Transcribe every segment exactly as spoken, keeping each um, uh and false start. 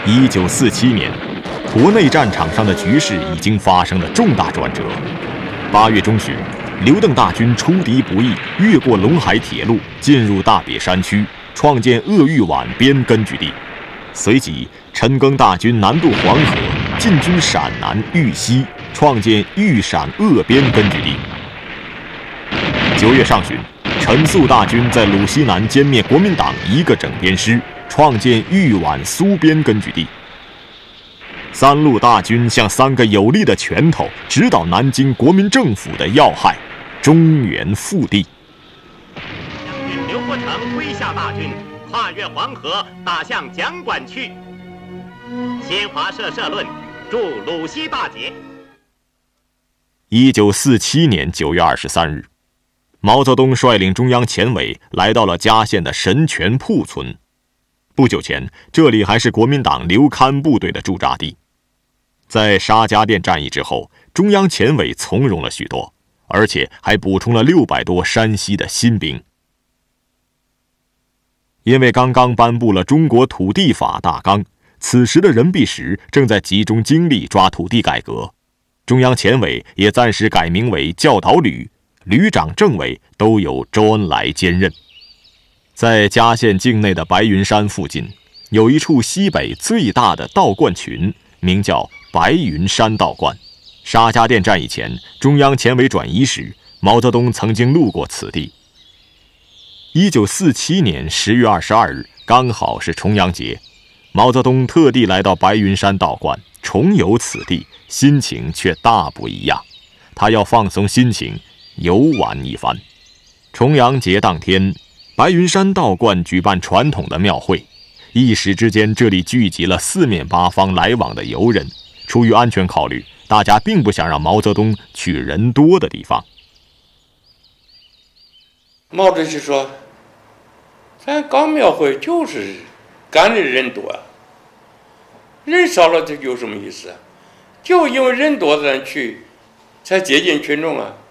一九四七年，国内战场上的局势已经发生了重大转折。八月中旬，刘邓大军出敌不意，越过陇海铁路，进入大别山区，创建鄂豫皖边根据地。随即，陈赓大军南渡黄河，进军陕南豫西，创建豫陕鄂边根据地。九月上旬，陈粟大军在鲁西南歼灭国民党一个整编师，创建豫皖苏边根据地。三路大军像三个有力的拳头，指导南京国民政府的要害，中原腹地。 将军刘伯承麾下大军跨越黄河，打向蒋管区。新华社社论：祝鲁西大捷。 一九四七年九月二十三日，毛泽东率领中央前委来到了嘉县的神泉铺村。不久前，这里还是国民党刘戡部队的驻扎地。在沙家店战役之后，中央前委从容了许多，而且还补充了六百多山西的新兵。因为刚刚颁布了中国土地法大纲，此时的任弼时正在集中精力抓土地改革，中央前委也暂时改名为教导旅，旅长、政委都由周恩来兼任。在嘉县境内的白云山附近，有一处西北最大的道观群，名叫白云山道观。沙家店战役前，中央前委转移时，毛泽东曾经路过此地。一九四七年十月二十二日，刚好是重阳节，毛泽东特地来到白云山道观，重游此地，心情却大不一样。他要放松心情，游玩一番。重阳节当天，白云山道观举办传统的庙会，一时之间这里聚集了四面八方来往的游人。出于安全考虑，大家并不想让毛泽东去人多的地方。 毛主席说，咱搞庙会就是干的人多，人少了这有什么意思？就因为人多的人去，才接近群众啊。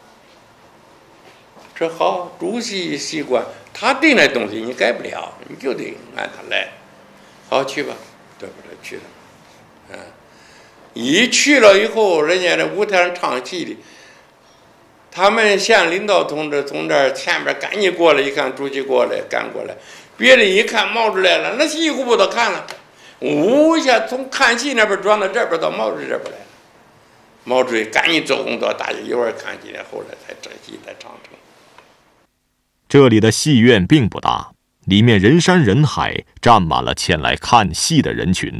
这好，主席习惯，他定那东西你改不了，你就得按他来。好，去吧，对不对？去了，嗯，一去了以后，人家在舞台上唱戏的，他们县领导同志从这儿前面赶紧过来，一看主席过来，赶过来，别人一看毛主席来了，那戏顾不得看了，呜一下从看戏那边转到这边到毛主席这边来了。毛主席赶紧走红到大家一会儿看戏，后来才这戏才唱成。 这里的戏院并不大，里面人山人海，站满了前来看戏的人群。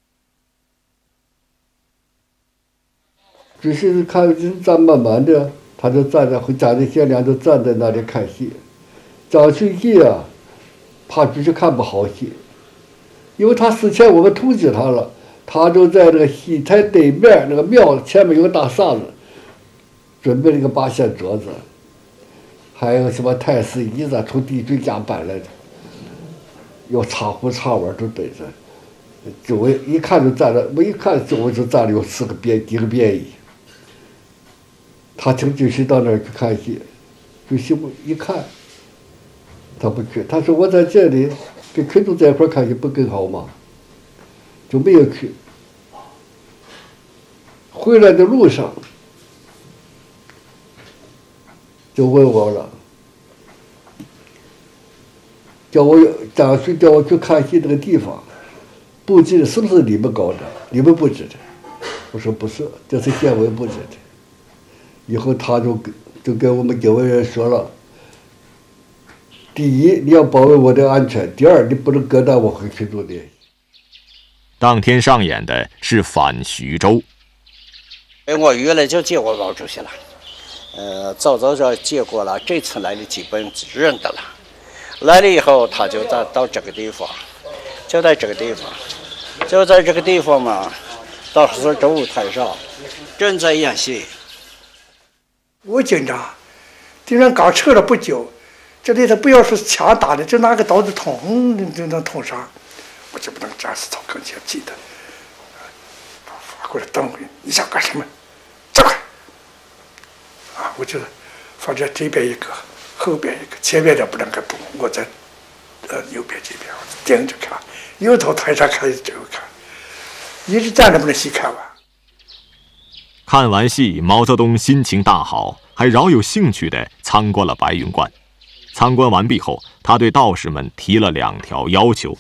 只是看人站满满的，他就站在家里贤良就站在那里看戏。张学义啊，他只是看不好戏，因为他事前我们通知他了，他就在这个戏台对面那个庙前面有个大扇子，准备了一个八仙桌子。还有什么太师椅子从地主家搬来的，有茶壶茶碗都对着，周围一看就站了，我一看周围就站了有四个编几个编译。他请军师到那儿去看戏，军师一看，他不去，他说我在这里跟群众在一块看戏不更好吗？就没有去。回来的路上。就问我了，叫我张学叫我去看戏这个地方，布置的是不是你们搞的？你们布置的？我说不是，这是县委布置的。以后他就就跟我们警卫员说了：第一，你要保卫我的安全；第二，你不能割断我和群众联系。 当天上演的是反徐州。 我原来就见过毛主席了。呃，早早就见过了，这次来的基本认得了。来了以后，他就到到这个地方，就在这个地方，就在这个地方嘛，当时这舞台上正在演戏。 我紧张，敌人刚撤了不久，这里头不要说是枪打的，就拿个刀子捅就能捅上，我就不能站死草跟前记得，发过来等会，你想干什么？这块。啊，我就反正这边一个，后边一个，前面的不能给补，我在呃右边这边，我盯着看，由头台上开始这个看，一直站着不能戏看完。 看完戏，毛泽东心情大好，还饶有兴趣地参观了白云观。参观完毕后，他对道士们提了两条要求。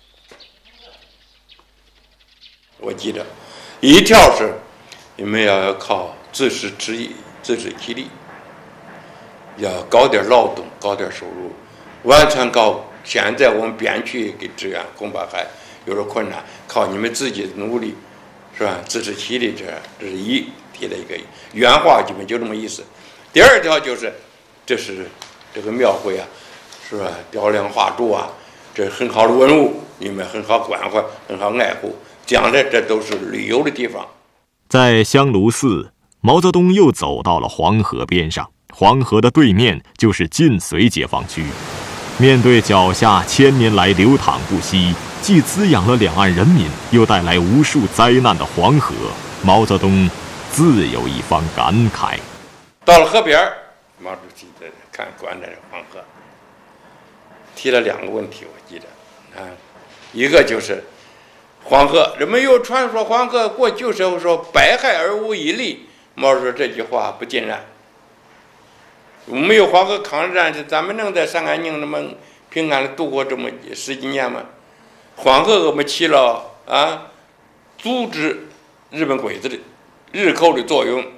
我记得，一条是你们要靠自食其力，自食其力，要搞点劳动，搞点收入，完全靠现在我们边区给支援，恐怕还有点困难，靠你们自己的努力，是吧？自食其力，这这是一提的一个原话，基本就这么意思。第二条就是，这是这个庙会啊，是吧？雕梁画柱啊，这是很好的文物，你们很好关怀，很好爱护。将来这都是旅游的地方。 在香炉寺，毛泽东又走到了黄河边上，黄河的对面就是晋绥解放区。面对脚下千年来流淌不息，既滋养了两岸人民，又带来无数灾难的黄河，毛泽东自有一番感慨。 到了河边，毛主席在看观察黄河，提了两个问题，我记得啊，一个就是黄河，人们有传说黄河过旧时候说百害而无一利，毛主席说这句话不尽然。没有黄河抗日战争，咱们能在上甘宁那么平安的度过这么十几年吗？黄河我们起了啊阻止日本鬼子的日寇的作用。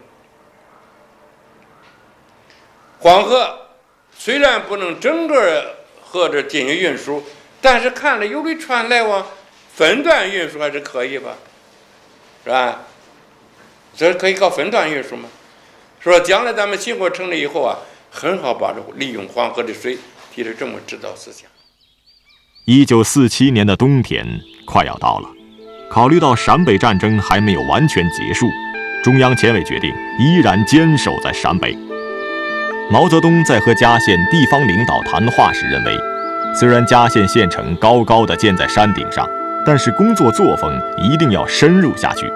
黄河虽然不能整个河这进行运输，但是看了有的船来往，分段运输还是可以吧，是吧？这可以搞分段运输吗？说将来咱们新国成立以后啊，很好把这利用黄河的水，提出这么指导思想。 一九四七年的冬天快要到了，考虑到陕北战争还没有完全结束，中央前委决定依然坚守在陕北。毛泽东在和嘉县地方领导谈话时认为，虽然嘉县县城高高的建在山顶上，但是工作作风一定要深入下去。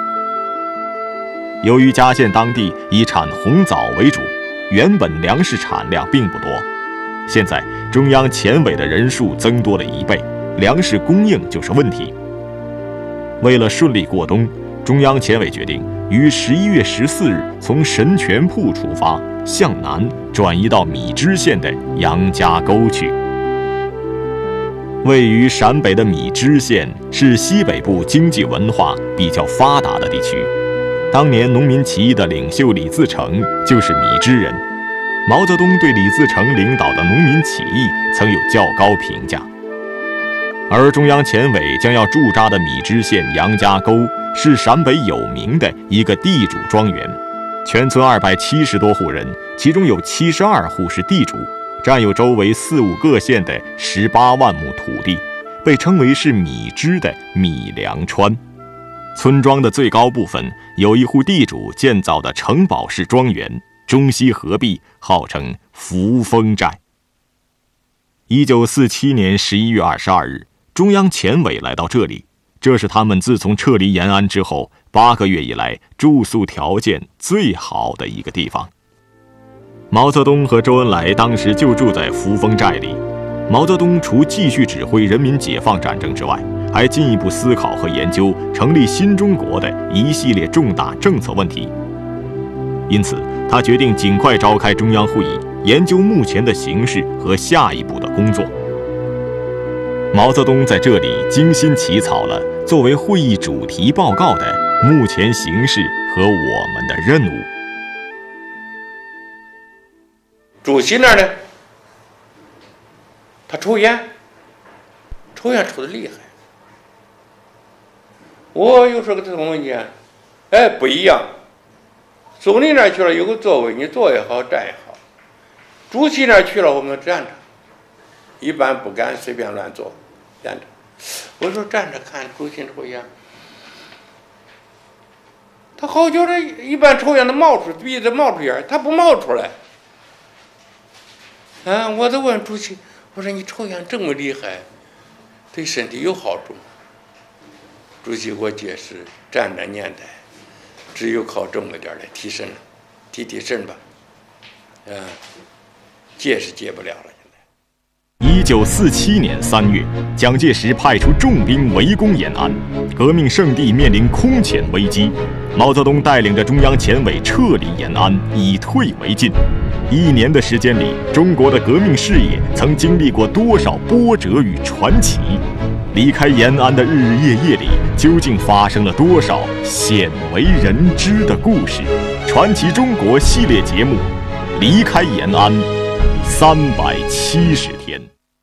由于嘉县当地以产红枣为主，原本粮食产量并不多，现在中央前委的人数增多了一倍，粮食供应就是问题。为了顺利过冬，中央前委决定于十一月十四日从神泉铺出发，向南转移到米脂县的杨家沟去。位于陕北的米脂县是西北部经济文化比较发达的地区，当年农民起义的领袖李自成就是米脂人。毛泽东对李自成领导的农民起义曾有较高评价。而中央前委将要驻扎的米脂县杨家沟是陕北有名的一个地主庄园，全村二百七十多户人，其中有七十二户是地主，占有周围四五个县的十八万亩土地，被称为是米脂的米粮川。村庄的最高部分有一户地主建造的城堡式庄园，中西合璧，号称扶风寨。一九四七年十一月二十二日，中央前委来到这里，这是他们自从撤离延安之后八个月以来住宿条件最好的一个地方。毛泽东和周恩来当时就住在扶风寨里。毛泽东除继续指挥人民解放战争之外，还进一步思考和研究成立新中国的一系列重大政策问题。因此，他决定尽快召开中央会议，研究目前的形势和下一步的工作。毛泽东在这里精心起草了作为会议主题报告的目前形势和我们的任务。 主席那儿呢，他抽烟，抽烟抽得厉害。我有时候跟他问你，哎，不一样。总理那儿去了有个座位，你坐也好，站也好。主席那儿去了，我们站着，一般不敢随便乱坐，站着。我说站着看主席抽烟，他好觉得一般抽烟的冒出鼻子冒出烟，他不冒出来。啊，我就问主席，我说你抽烟这么厉害，对身体有好处吗？主席给我解释，战争年代，只有靠这么点来提神了，提提神吧，啊，戒是戒不了了。现在， 一九四七年三月，蒋介石派出重兵围攻延安，革命圣地面临空前危机。毛泽东带领着中央前委撤离延安，以退为进。一年的时间里，中国的革命事业曾经历过多少波折与传奇？离开延安的日日夜夜里，究竟发生了多少鲜为人知的故事？传奇中国系列节目，离开延安三百七十天。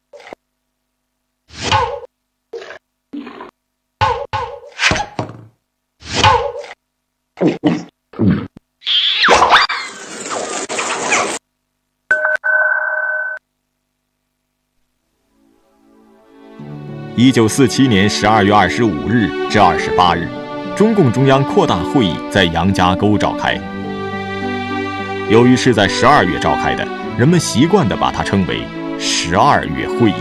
一九四七年十二月二十五日至二十八日，中共中央扩大会议在杨家沟召开。由于是在十二月召开的，人们习惯地把它称为“十二月会议”。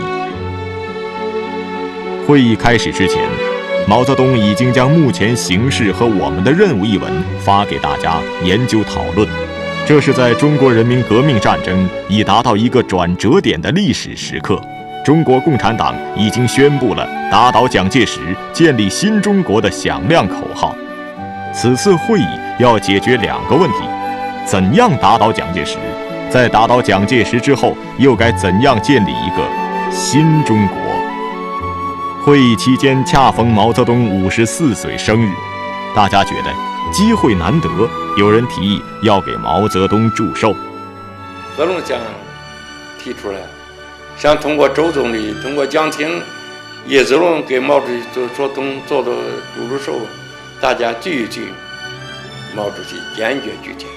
会议开始之前，毛泽东已经将目前形势和我们的任务一文发给大家研究讨论。这是在中国人民革命战争已达到一个转折点的历史时刻。中国共产党已经宣布了打倒蒋介石、建立新中国的响亮口号。此次会议要解决两个问题：怎样打倒蒋介石？在打倒蒋介石之后，又该怎样建立一个新中国？会议期间恰逢毛泽东五十四岁生日，大家觉得机会难得，有人提议要给毛泽东祝寿。 贺龙江提出来，想通过周总理、通过江青、叶子龙给毛主席做做东做做祝祝寿，大家聚一聚。毛主席坚决拒绝，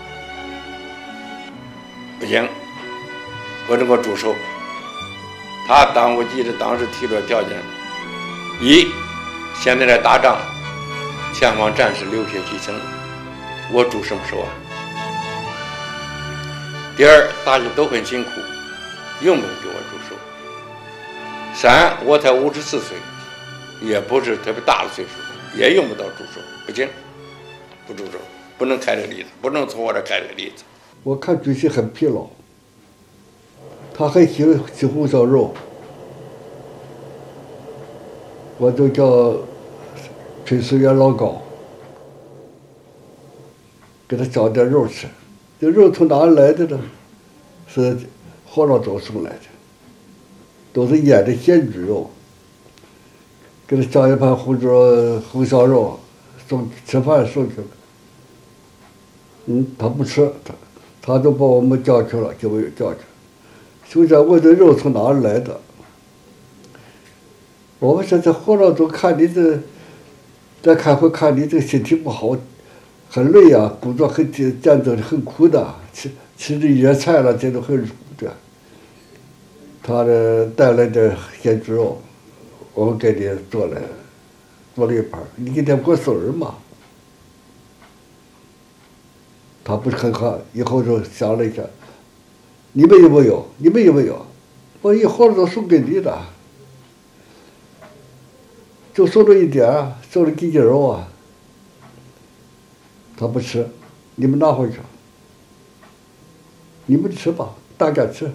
不行，不能够祝寿。他当我记得当时提出条件：一，现在来打仗，前方战士流血牺牲，我祝什么寿啊？第二，大家都很辛苦，用不用给我祝寿？三，我才五十四岁，也不是特别大的岁数，也用不到祝寿，不行，不祝寿，不能开这个例子，不能从我这开这个例子。 我看主席很疲劳，他很喜欢吃红烧肉，我就叫炊事员老高给他找点肉吃。这肉从哪来的呢？是火老庄送来的，都是腌的鲜猪肉。给他找一盘红烧红烧肉，送吃饭送去。嗯，他不吃，他他都把我们叫去了，就没有叫去。首先问这肉从哪来的？我们说这火老庄看你这，再开会看你这身体不好。很累啊，工作很战斗很苦的，吃吃这野菜了，这都很苦的。他的带来的鲜猪肉，我们给你做了，做了一盘，你给点过生日嘛。他不是很好，以后就想了一下，你们有没有？你们有没有？我一会儿都送给你的，就送了一点儿，送了几斤肉啊。他不吃，你们拿回去，你们吃吧，大家吃。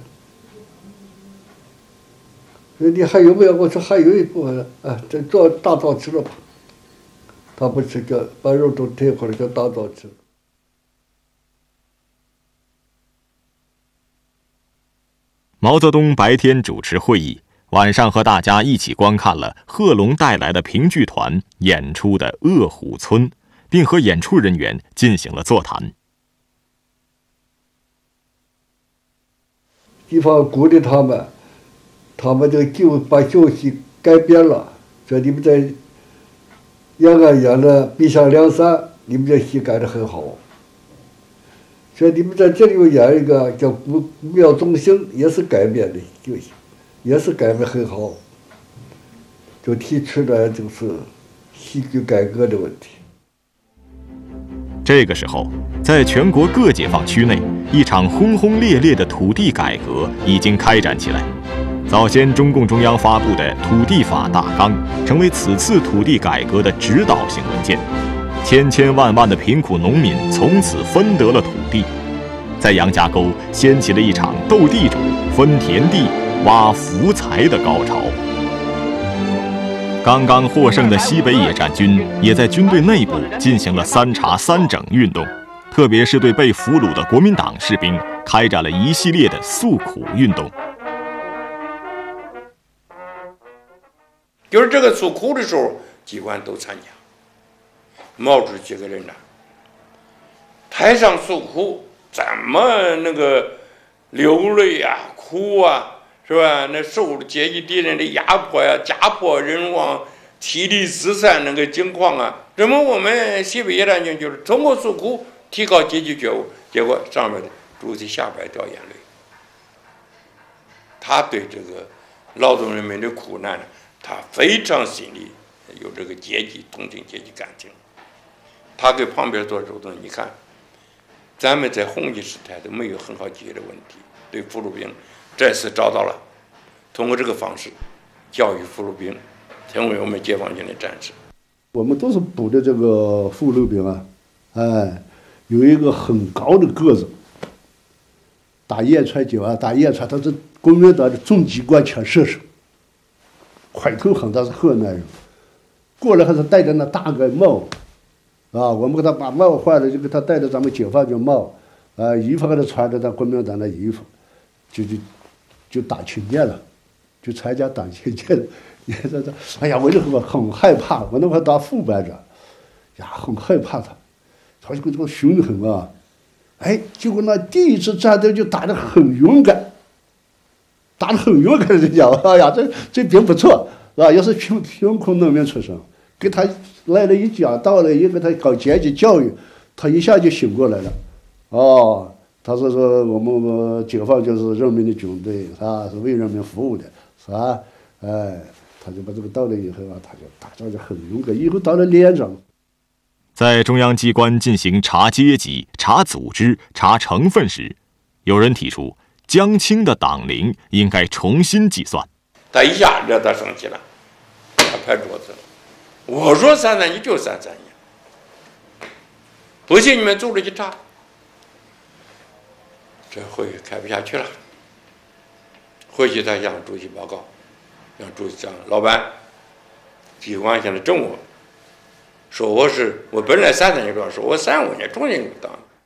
你还有没有？我说还有一部分，啊，这做大灶吃了吧。他不吃，叫把肉都推回来，叫大灶吃。 毛泽东白天主持会议，晚上和大家一起观看了贺龙带来的评剧团演出的《饿虎村》。并和演出人员进行了座谈。 地方鼓励他们，他们就就把旧戏改编了，说你们在延安演的《碧山梁山》，你们这戏改得很好。说你们在这里又演一个叫《古庙中兴》，也是改编的旧戏，也是改编很好。就提出来就是戏剧改革的问题。 这个时候，在全国各解放区内，一场轰轰烈烈的土地改革已经开展起来。早先中共中央发布的《土地法大纲》成为此次土地改革的指导性文件，千千万万的贫苦农民从此分得了土地。在杨家沟掀起了一场斗地主、分田地、 挖福财的高潮。刚刚获胜的西北野战军也在军队内部进行了三查三整运动，特别是对被俘虏的国民党士兵开展了一系列的诉苦运动。 就是这个诉苦的时候，机关都参加。毛主席几个人呢，台上诉苦，怎么那个流泪啊、哭啊，是吧？那受阶级敌人的压迫呀、家破人亡、妻离子散那个情况啊，那么我们西北野战军就是通过诉苦提高阶级觉悟，结果上面的主席下边掉眼泪。他对这个劳动人民的苦难呢，他非常心里有这个阶级同情阶级感情。他给旁边做手动，你看，咱们在红旗时代都没有很好解决的问题，对俘虏兵这次找到了，通过这个方式教育俘虏兵，成为我们解放军的战士。 我们都是补的这个俘虏兵啊，哎，有一个很高的个子，打雁川九啊，打雁川，他是国民党的重机关枪射手，块头很大，是河南人，过来还是戴着那大个帽。啊，我们给他把帽换了，就给他戴着咱们解放军帽，啊，衣服给他穿着咱国民党的衣服，就就就打青年了，就参加党青年了。你说这，哎呀，我那会儿很害怕，我那会儿当副班长，呀，很害怕他，他就跟这个凶得很啊，哎，结果那第一次战斗就打得很勇敢，打得很勇敢，人家，哎呀，这这兵不错，是吧？也是贫贫苦农民出身。给他来了一讲道理，一给他搞阶级教育，他一下就醒过来了。哦，他说说我们解放就是人民的军队，是吧？是为人民服务的，是吧？哎，他就把这个道理以后啊，他就打仗就很勇敢。以后当了连长， 在中央机关进行查阶级、查组织、查成分时，有人提出江青的党龄应该重新计算。 他一下惹他生气了，他拍桌子了。我说三三一就三三一，不信你们组织去查。这会开不下去了，回去他向主席报告，让主席讲，老板，机关现在政务说我是我本来三三年多，说我三五年重新当。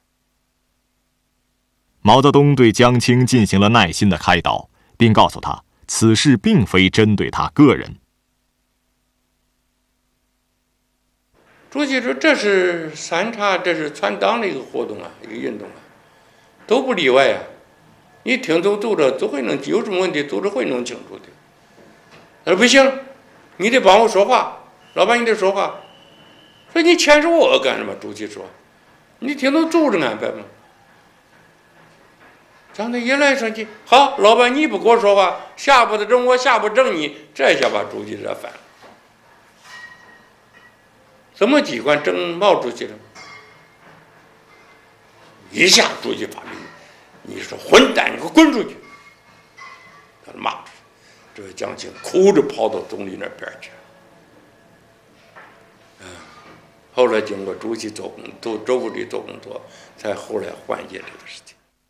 毛泽东对江青进行了耐心的开导，并告诉他，此事并非针对他个人。 主席说：“这是三查，这是全党的一个活动啊，一个运动啊，都不例外啊。你听从组织都会能有什么问题，组织会弄清楚的。”他说：“不行，你得帮我说话，老板你得说话。说你牵手我干什么？”主席说：“你听从组织安排吗？”张德一来生气，好，老板你不给我说话，下不得整我，下不整你，这下把主席惹烦了。什么机关整毛主席了？一下主席发令，你说混蛋，你给我滚出去！他骂出去，这位江青哭着跑到总理那边去。嗯，后来经过主席做工，都周副理做工作，才后来缓解这个事情。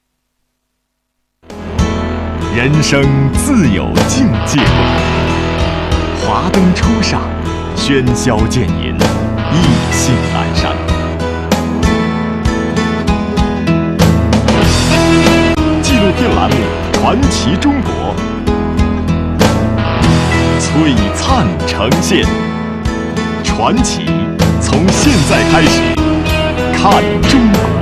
人生自有境界路，华灯初上，喧嚣渐隐，意兴阑珊。纪录片栏目《传奇中国》，璀璨呈现。传奇从现在开始，看中国。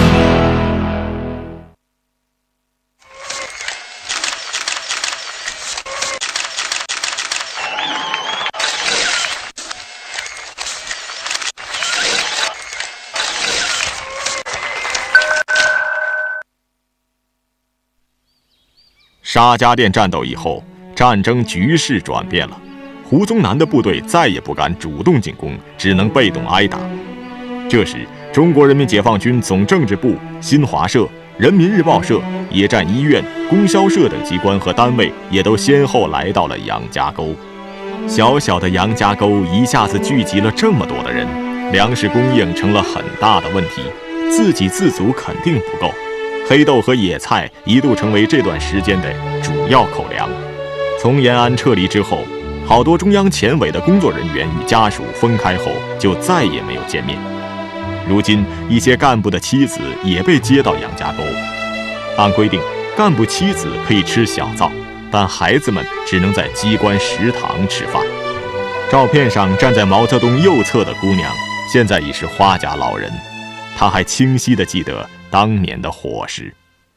沙家店战斗以后，战争局势转变了，胡宗南的部队再也不敢主动进攻，只能被动挨打。这时，中国人民解放军总政治部、新华社、人民日报社、野战医院、供销社等机关和单位也都先后来到了杨家沟。小小的杨家沟一下子聚集了这么多的人，粮食供应成了很大的问题，自给自足肯定不够。 黑豆和野菜一度成为这段时间的主要口粮。从延安撤离之后，好多中央前委的工作人员与家属分开后就再也没有见面。如今，一些干部的妻子也被接到杨家沟。按规定，干部妻子可以吃小灶，但孩子们只能在机关食堂吃饭。照片上站在毛泽东右侧的姑娘，现在已是花甲老人，她还清晰地记得当年的伙食。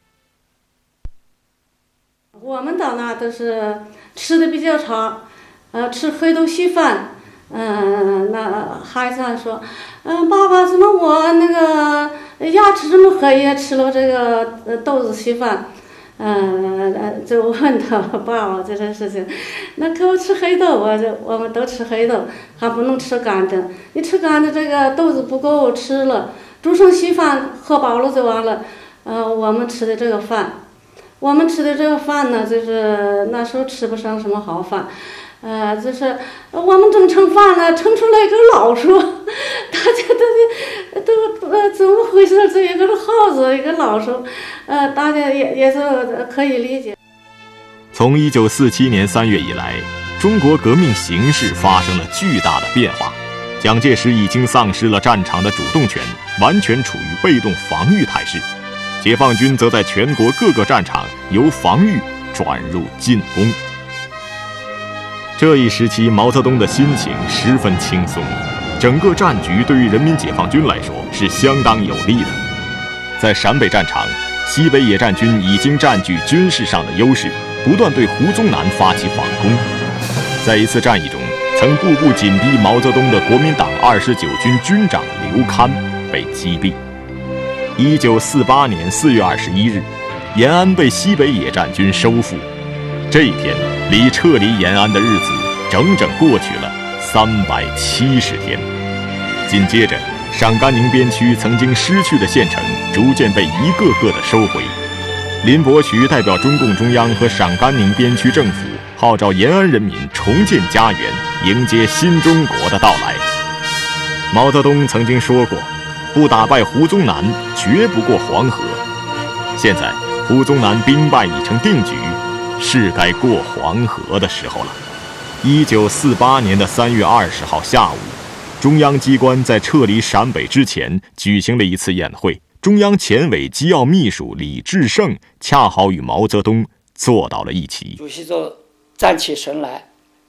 我们到那都是吃的比较差，呃，吃黑豆稀饭。嗯、呃，那孩子还说，嗯、呃，爸爸，怎么我那个牙齿这么黑呀？吃了这个呃豆子稀饭。嗯、呃，就问他爸爸这件事情，那可我吃黑豆，我就我们都吃黑豆，还不能吃干的。你吃干的这个豆子不够吃了，煮成稀饭喝饱了就完了。呃，我们吃的这个饭，我们吃的这个饭呢，就是那时候吃不上什么好饭。呃，就是我们正盛饭呢，盛出来一个老鼠，大家都都呃怎么回事？这一个耗子，一个老鼠，呃，大家也也是可以理解。 从一九四七年三月以来，中国革命形势发生了巨大的变化，蒋介石已经丧失了战场的主动权，完全处于被动防御态势，解放军则在全国各个战场由防御转入进攻。这一时期，毛泽东的心情十分轻松，整个战局对于人民解放军来说是相当有利的。在陕北战场，西北野战军已经占据军事上的优势，不断对胡宗南发起反攻。在一次战役中，曾步步紧逼毛泽东的国民党二十九军军长刘戡被击毙。一九四八年四月二十一日，延安被西北野战军收复。这一天离撤离延安的日子整整过去了三百七十天。紧接着，陕甘宁边区曾经失去的县城逐渐被一个个的收回。林伯渠代表中共中央和陕甘宁边区政府，号召延安人民重建家园，迎接新中国的到来。毛泽东曾经说过，不打败胡宗南，绝不过黄河。现在，胡宗南兵败已成定局，是该过黄河的时候了。一九四八年的三月二十号下午，中央机关在撤离陕北之前举行了一次宴会，中央前委机要秘书李志胜恰好与毛泽东坐到了一起。 主席就站起身来，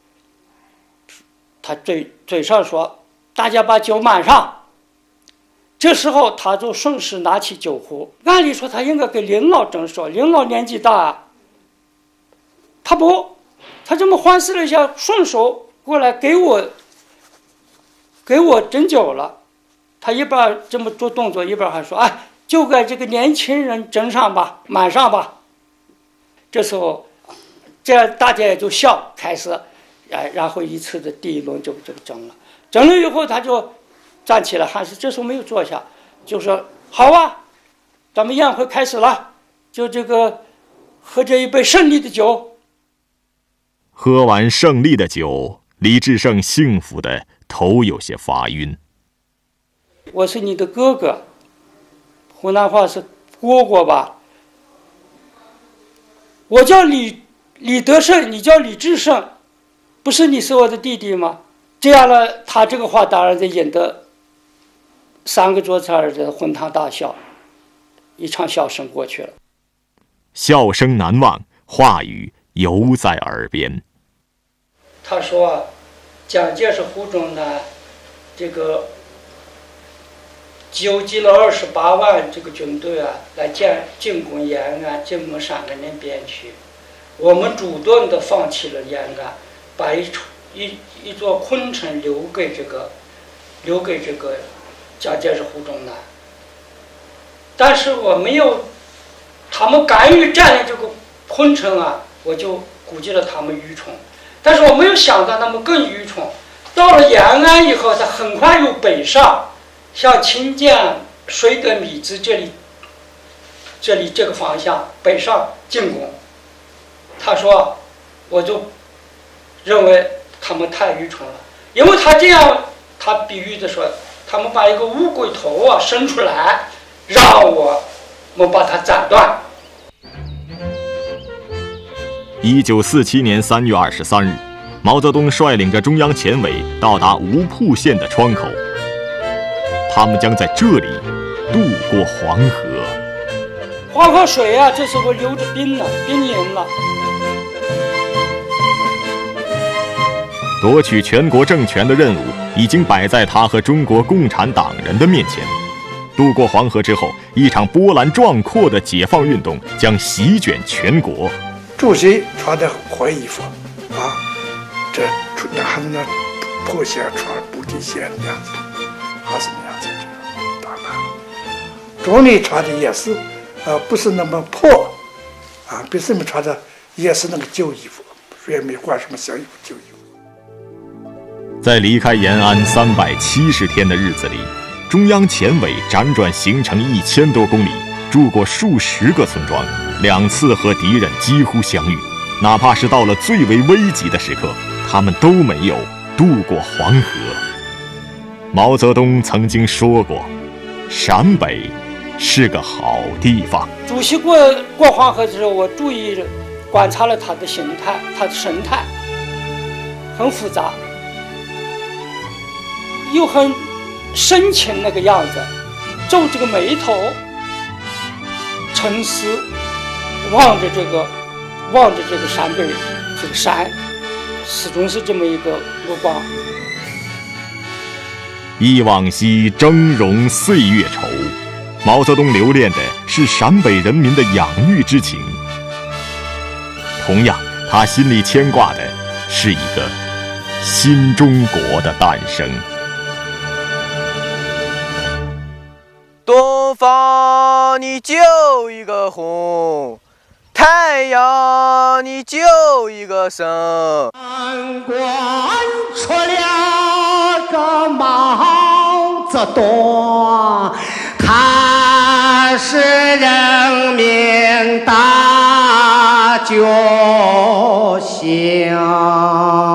他嘴嘴上说：“大家把酒满上。”这时候他就顺势拿起酒壶，按理说他应该给林老正说，林老年纪大啊，他不，他这么环视了一下，顺手过来给我给我斟酒了。他一边这么做动作，一边还说：“哎，就给这个年轻人斟上吧，满上吧。”这时候，这样大家也就笑，开始，哎，然后一次的第一轮就就蒸了，蒸了以后他就站起来，还是这时候没有坐下，就说：“好啊，咱们宴会开始了，就这个喝这一杯胜利的酒。” 喝完胜利的酒，李志胜幸福的头有些发晕。 我是你的哥哥，湖南话是蝈蝈吧？我叫李李德胜，你叫李志胜，不是你是我的弟弟吗？这样呢，他这个话当然就引得三个桌子上的哄堂大笑，一场笑声过去了。 笑声难忘，话语犹在耳边。 他说：“蒋介石、胡宗南这个纠集了二十八万这个军队啊，来建进攻延安、进攻陕甘宁边区。我们主动的放弃了延安，把一一一座昆城留给这个留给这个蒋介石、胡宗南。但是我没有，他们敢于占领这个昆城啊，我就估计了他们愚蠢。但是我没有想到他们更愚蠢。到了延安以后，他很快又北上，向清涧、绥德、米脂这里，这里这个方向北上进攻。他说，我就认为他们太愚蠢了，因为他这样，他比喻的说，他们把一个乌龟头啊伸出来，让我我把它斩断。 一九四七年三月二十三日，毛泽东率领着中央前委到达吴铺县的窗口，他们将在这里渡过黄河。 黄河水啊，这时候流着冰了，冰凝了。 夺取全国政权的任务已经摆在他和中国共产党人的面前。渡过黄河之后，一场波澜壮阔的解放运动将席卷全国。 主席穿的灰衣服，啊，这那还是那破鞋穿布底鞋那样子，还是那样子这个打扮。总理穿的也是，呃，不是那么破，啊，比什么穿的也是那个旧衣服，所以没换什么新衣服旧衣服。 在离开延安三百七十天的日子里，中央前委辗转行程一千多公里，住过数十个村庄，两次和敌人几乎相遇。哪怕是到了最为危急的时刻，他们都没有渡过黄河。毛泽东曾经说过，陕北是个好地方。 主席过过黄河的时候，我注意观察了他的形态，他的神态很复杂，又很深情那个样子，皱这个眉头，沉思，望着这个望着这个陕北这个山，始终是这么一个目光。 忆往昔峥嵘岁月稠，毛泽东留恋的是陕北人民的养育之情。同样，他心里牵挂的是一个新中国的诞生。 东方你就一个红，太阳你就一个升。 南关出了个毛泽东，他是人民大救星。